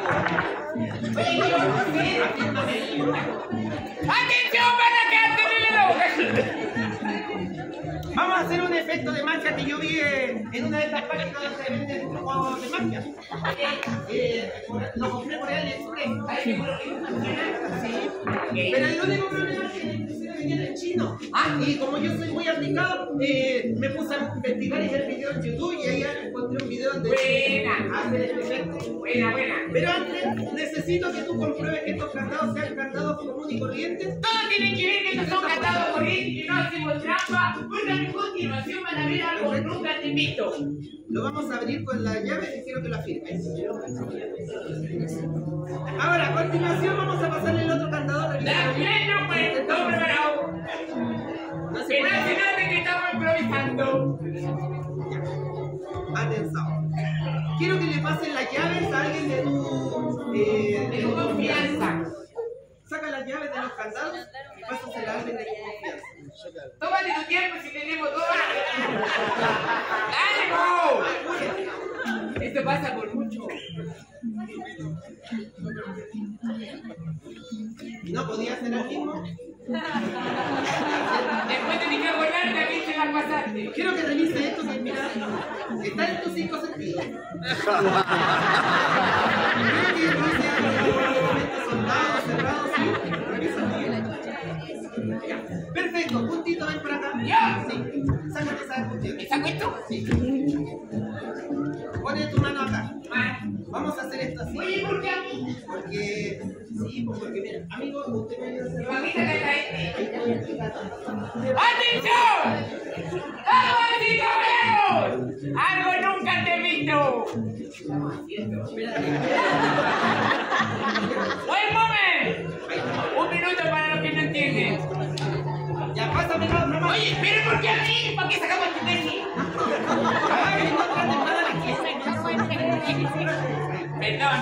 ¡Atención, van a quedar terrible la boca! Vamos a hacer un efecto de magia que yo vi en una de estas páginas donde se venden juegos de magia. Lo compré por AliExpress. Pero el único problema es que la impresión venía en chino. Y como yo soy muy aplicado, me puse a investigar y ver videos en YouTube y ahí encontré un video donde hacer el efecto. Buena. Pero antes necesito que tú compruebes que estos candados sean candados comunes y corrientes. Todo tiene que ver que estos son candados corrientes y no hacemos trampa, porque a continuación van a ver algo que nunca te invito. Lo vamos a abrir con la llave y quiero que la firmes. Ahora, a continuación vamos a pasarle el otro candado. También no pues, todo preparado. Que no se note que estamos improvisando. Atención. Quiero que le pasen las llaves a alguien de tu Confianza. Saca las llaves de los candados y pásaselas a alguien de tu confianza. Tómate tu tiempo si tenemos todo. ¡Ánimo! Esto pasa por mucho. ¿No podía hacer el mismo? Después de que acordarte, a mí se la pasaste. Quiero que revise esto que mira, está en tus 5 sentidos. Quiero que revise algo soldados, cerrados, sí. Revisa bien. Ya. Perfecto, puntito, ven por acá. ¿Ya? Sí. Sácate esa cuestión. ¿Esa cuento? Sí. Pone tu mano acá. Vamos a hacer esto así. Oye, ¿por qué a mí? Porque, sí, pues porque mira, amigo, usted me ayuda a hacer. Mamita, que ¡atención! ¡Damas y caballeros! ¡Algo nunca te he visto! ¡Buen momento! Un minuto para los que no entienden. Ya, pásame la otra mano. Oye, pero ¿por qué a mí? ¿Por qué sacamos tu tesis? Ay, no trates mal a la gente. Perdón.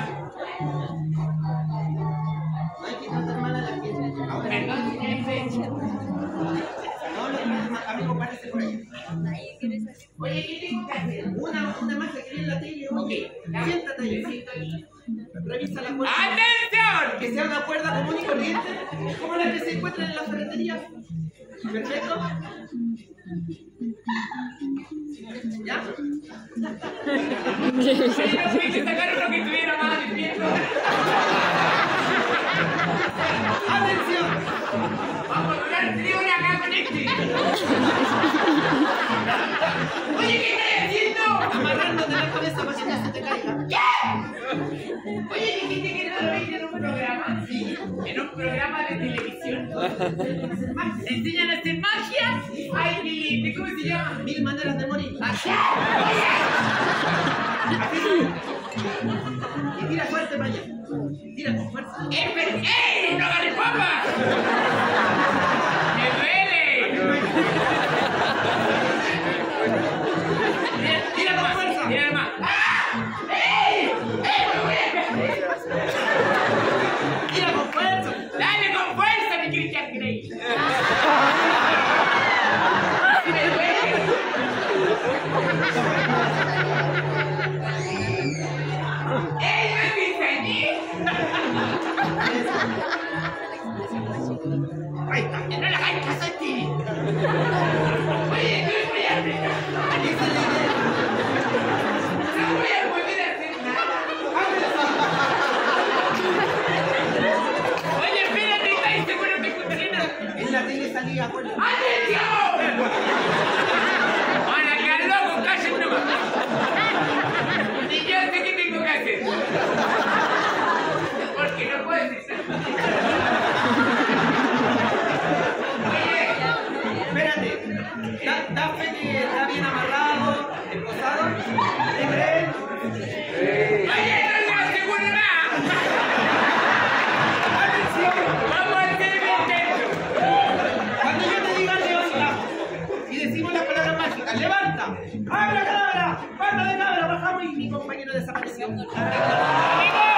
No hay que tratar mal a la gente. Ahora, Perdón, señor juez. no, amigo, párese por ahí. Oye, ¿qué tengo que hacer? Una magia que viene en la tele. Ok, Siéntate ahí. Revisa la cuerda. ¡atención! Que sea una cuerda común y corriente, como la que se encuentra en la ferretería. Perfecto. ¿Ya? Oye, no fuiste a sacar uno que estuviera más despierto. ¡Atención! Vamos a durar 3 horas acá con este. Oye, ¿qué estás haciendo? Amarrándote la cabeza para que no se te caiga. ¿Qué? Oye, dijiste que no lo viste en un programa. Sí. En un programa de televisión. ¿Te enseñan a hacer magia? Ay, qué lindo. ¿Cómo se llama? 1000 maneras de morir. Y tira fuerte para allá. Tira con fuerza. ¡Ey! ¡No agarres papas! ¡Me duele! Tira con fuerza. Tira más. ¡Ey! Tira con fuerza. ¡Dale con fuerza, mi Christian Grey! ¡Me duele! ¡Ey, no es mi feliz! Ahí está. ¡Que no le hagáis caso a ti! Oye, no me voy a apretar. Esa es la idea. No voy a poder hacer nada. Oye, espérate, ¿estás seguro que funciona? En la tele salía con ¡atención! ¡Van a quedar locos! ¡Cállense nomás! Y yo sé qué tengo que hacer. Porque no puedes estar. Oye, espérate. Da fe que está bien amarrado, esposado. ¿Te crees? oye, no le aseguro nada. ¡Atención! Vamos a hacer el intento. Cuando yo te diga levanta y decimos la palabra mágica, levanta, ¡abra cadabra! ¡Banda de cabra! Bajamos y mi compañero desapareció. ¡Amigo!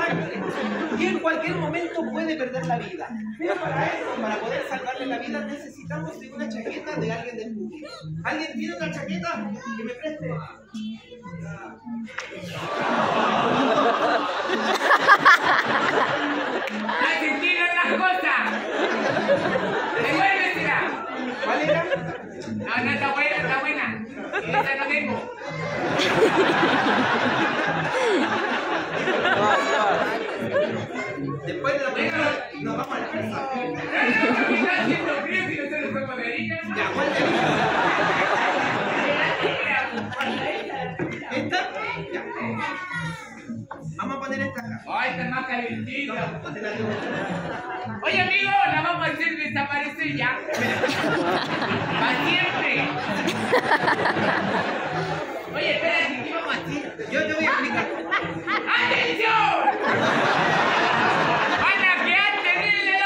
sangre y en cualquier momento puede perder la vida. Pero para eso, para poder salvarle la vida, necesitamos de una chaqueta de alguien del público. ¿Alguien tiene una chaqueta que me preste? ¡Hay sentido en las cosas! ¡Devuélvesela! ¿Cuál era? No, no, está buena, está buena. Esa no tengo. Después de la película nos vamos a la casa. Está haciendo frío si nosotros somos de Arica. Ya, ¿cuál te ¿Esta? Ya. Vamos a poner esta acá. ¡Ay, está más calentita! Oye, amigo, la vamos a hacer desaparecer ya. ¡Para siempre! Oye, espérate, ¿qué vamos a hacer? Yo te voy a explicar. ¡Atención! ¡Van a quedar terrible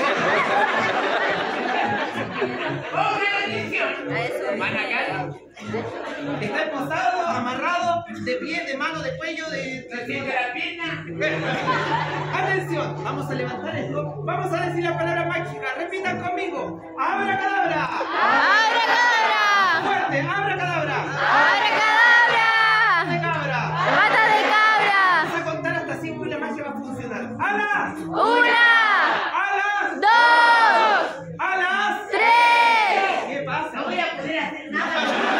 loco! ¡Pongan atención! ¡Van a quedar! Está esposado, amarrado, de pie, de mano, de cuello, ¿Se siente la pierna? Atención, vamos a levantar esto. Vamos a decir la palabra mágica. Repitan conmigo. ¡Abracadabra! ¡Abracadabra! ¡Fuerte! ¡Abracadabra! ¡Abracadabra! ¡De cabra! ¡Pata de cabra! Vamos a contar hasta 5 y la magia va a funcionar. ¡A las! ¡Una! ¡A las! ¡Dos! ¡A las! ¡Tres! ¿Qué pasa? No voy a poder hacer nada.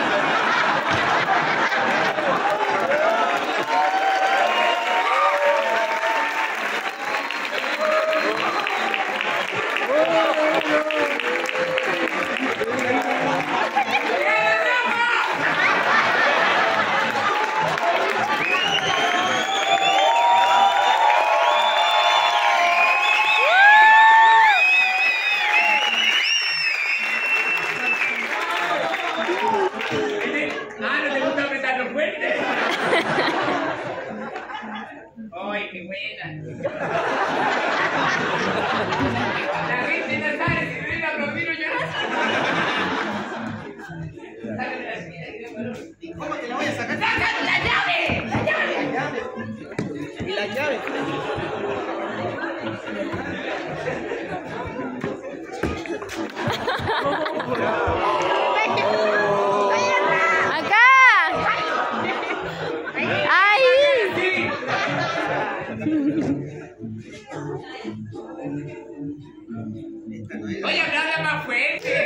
Ah, ¿no te gusta apretarlo fuerte? ¡Ay, qué buena! La gente no sabe si me aplaudir o llorar. Sácate la esquina y déjalo. ¿Y cómo te la voy a sacar? ¡Sácate la llave! ¡La llave! La llave. ¿Y la llave? ¡Acá! ¡Ahí! ¡Sí! Esta no es. Oye, habla más fuerte.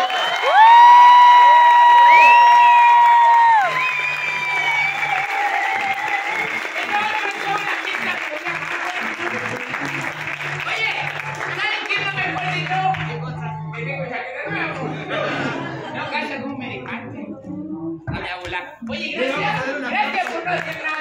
Oye, ¿saben qué es lo mejor de todo? Que tengo chaqueta nueva. No, calla como me dejaste. No me voy a volar. Oye, gracias. Gracias por no hacer nada.